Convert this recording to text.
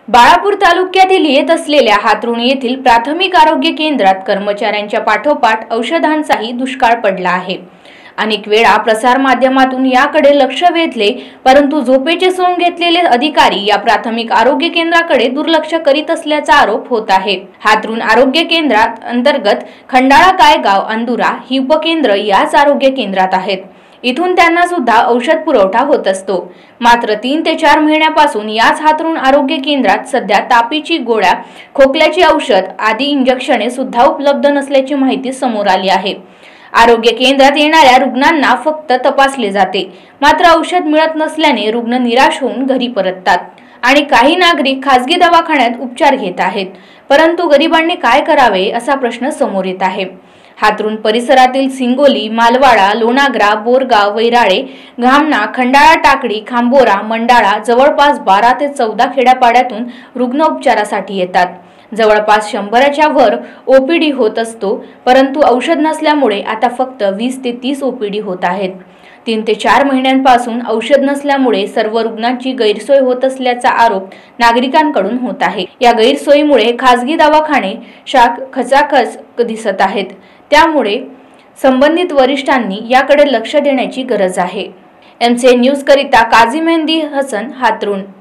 बाळापूर तालुक्यातील येत असलेल्या हातरुण येथील प्राथमिक आरोग्य केंद्रात कर्मचाऱ्यांच्या पाठोपाठ औषधांचाही दुष्काळ पडला आहे। अनेक वेळा प्रसार माध्यमातून याकडे लक्ष वेधले, परंतु झोपेचे सोंग घेतलेले अधिकारी या प्राथमिक आरोग्य केंद्राकडे दुर्लक्ष करीत असल्याचा आरोप होत आहे। हातरुण आरोग्य केंद्रात अंतर्गत खंडाळा कायगाव अंदुरा ही उपकेंद्र याच आरोग्य केंद्रात आहेत। इथून त्यांना सुद्धा औषध पुरवठा होत असतो। मात्र 3 ते 4 महिन्यापासून याच हातरुण आरोग्य केंद्रात सध्या तापीची गोळ्या, खोकल्याची औषध आदी इंजेक्शने सुद्धा उपलब्ध नसल्याची माहिती समोर आली आहे। आरोग्य केंद्रात येणाऱ्या रुग्णांना फक्त तपासले जाते, मात्र औषध मिळत नसल्याने रुग्ण निराश होऊन घरी परततात आणि काही नागरिक खासगी दवाखान्यात उपचार घेत आहेत। परंतु गरिबांनी काय करावे असा प्रश्न समोर येत आहे। हातरुण परिसरातील सिंगोली, मालवाडा, लोणागरा, बोरगाव, वैराळे, घामना, खंडाळा टाकडी, खांबोरा, मंडाळा जवळपास 12 ते 14 खेड्यापाड्यातून रुग्ण उपचारासाठी येतात। जवळपास 100च्या वर ओपीडी होत असतो, परंतु औषध नसल्यामुळे आता फक्त 20 ते 30 ओपीडी होत आहेत। 3 ते 4 महिन्यांपासून औषध नसल्यामुळे सर्व रुग्णांची गैरसोय होत असल्याचा आरोप नागरिकांकडून होत आहे। या गैरसोयीमुळे खासगी दवाखाने खचाखच दिसत आहेत। त्यामुळे संबंधित वरिष्ठांनी याकडे लक्ष देण्याची गरज आहे। एमसी न्यूज करिता काझी मेहंदी हसन, हातरुण।